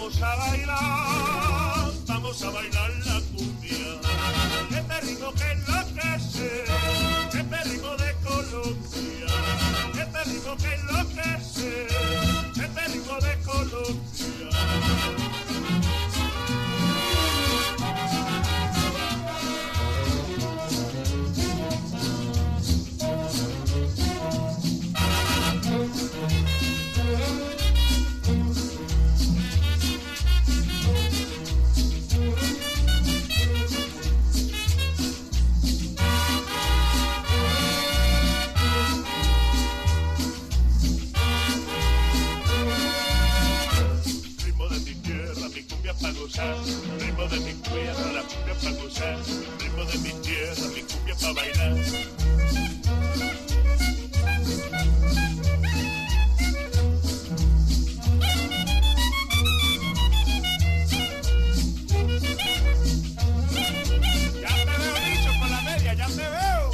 vamos a bailar, vamos a bailar la cumbia. Este ritmo que enloquece, este ritmo de Colombia. Este ritmo que enloquece, este ritmo de Colombia. Pa' gozar, ritmo de mi tierra, la cumbia pa' gozar, ritmo de mi tierra, mi cumbia pa' bailar. Ya te veo, Licho, con la media, ya te veo.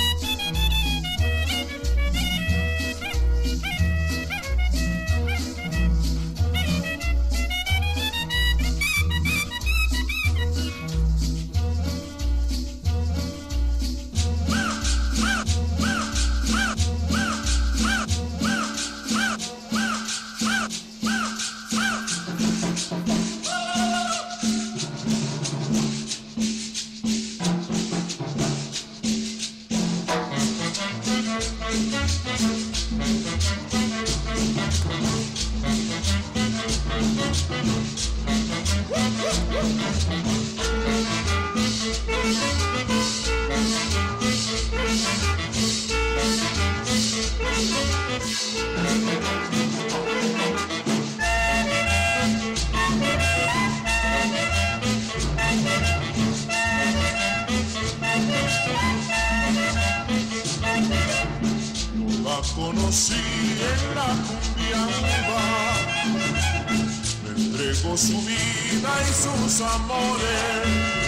Conocí en la cumbiamba, me entregó su vida y sus amores,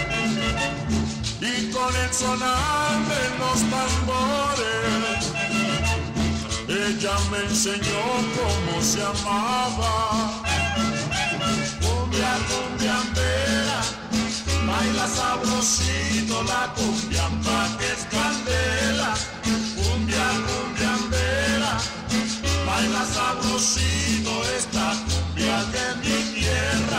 y con el sonar de los tambores, ella me enseñó cómo se amaba. Cumbia, cumbiambera, baila sabrosito la cumbiamba que es candela. Cumbia, cumbiambera, baila sabrosito esta cumbia de mi tierra.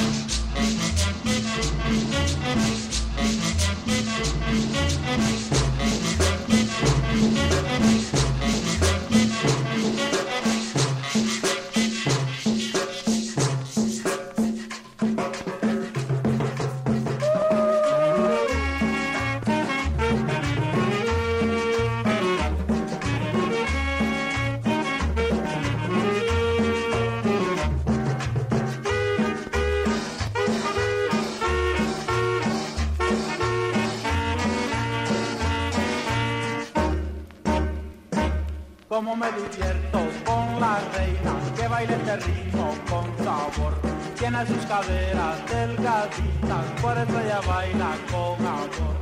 Cómo me divierto con la reina que baila este ritmo con sabor. Tiene sus caderas delgaditas, por eso ella baila con amor.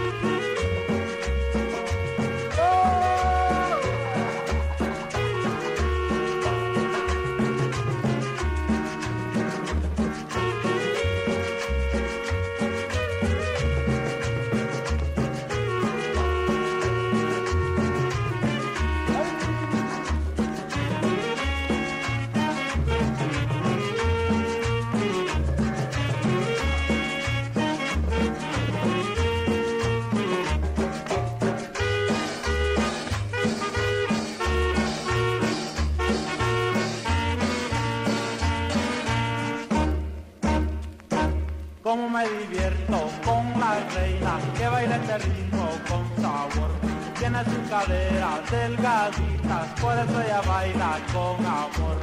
Cómo me divierto con la reina que baila este ritmo con sabor. Tiene sus caderas delgaditas, por eso ella baila con amor.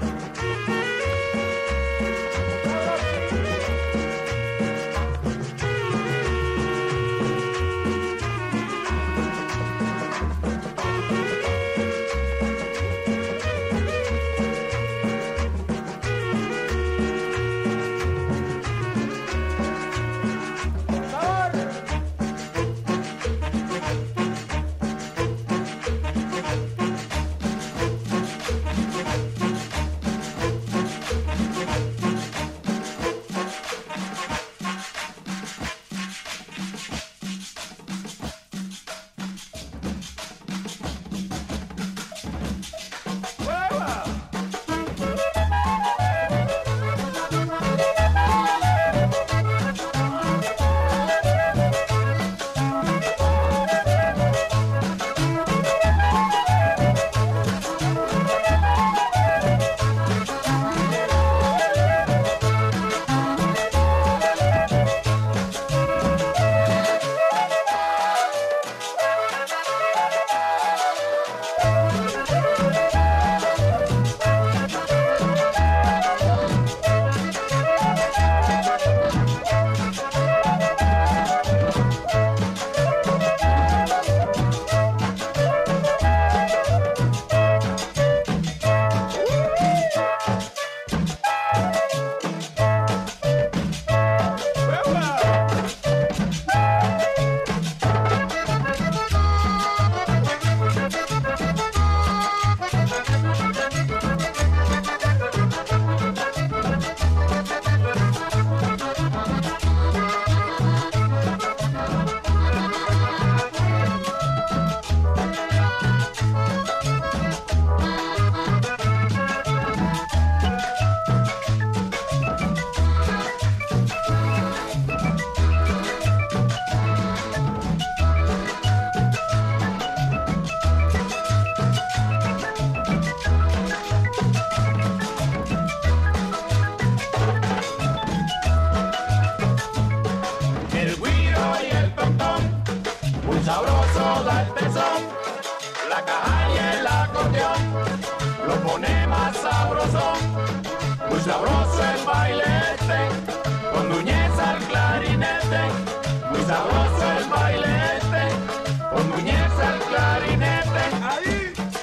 sabroso el baile este, con Núñez al clarinete. Muy sabroso el baile este, con Núñez al clarinete. ¡Ahí!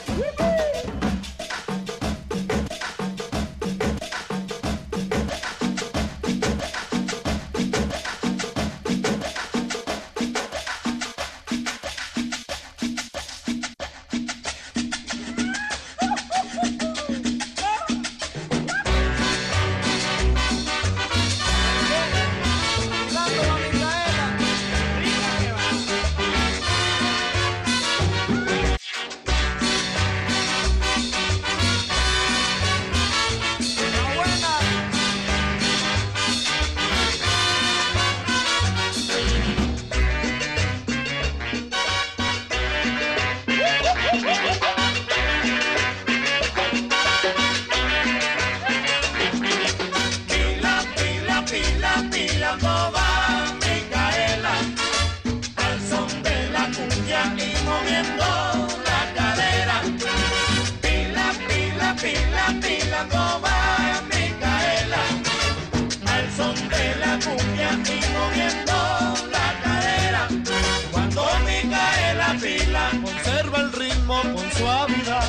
Conserva el ritmo con suavidad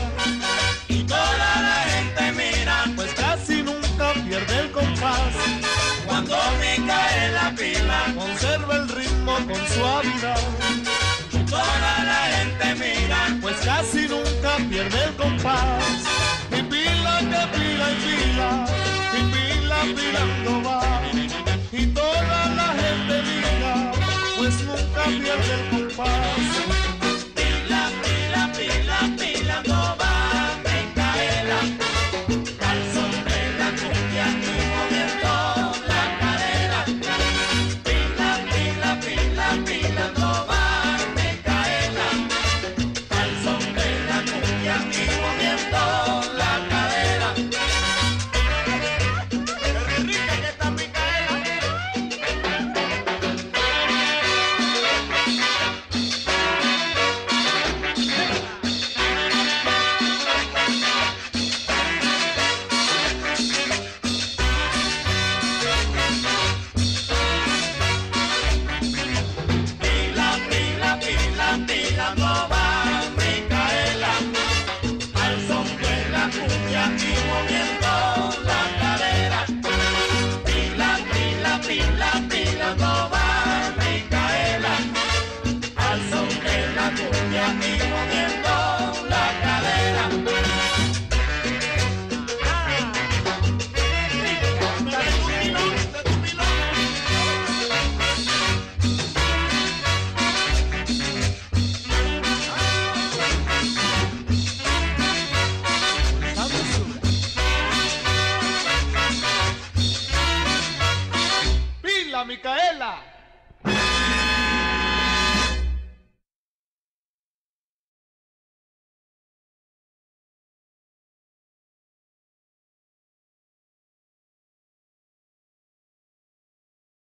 y toda la gente mira, pues casi nunca pierde el compás. Cuando Micaela pila, conserva el ritmo con suavidad y toda la gente mira, pues casi nunca pierde el compás. Y pila que pila y pila, y pila pilando va, y toda la gente mira, pues nunca pierde el compás. Micaela.